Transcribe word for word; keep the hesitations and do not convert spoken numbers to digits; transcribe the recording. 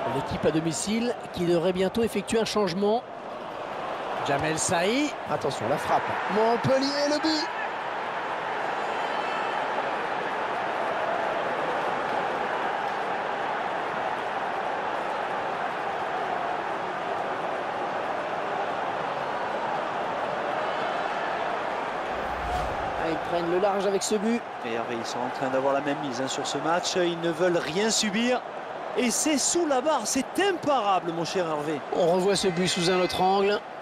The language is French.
L'équipe à domicile qui devrait bientôt effectuer un changement. Jamel Saï. Attention, la frappe. Montpellier, le but. Ah, ils prennent le large avec ce but. Et Hervé, ils sont en train d'avoir la même mise hein, sur ce match. Ils ne veulent rien subir. Et c'est sous la barre, c'est imparable, mon cher Hervé. On revoit ce but sous un autre angle.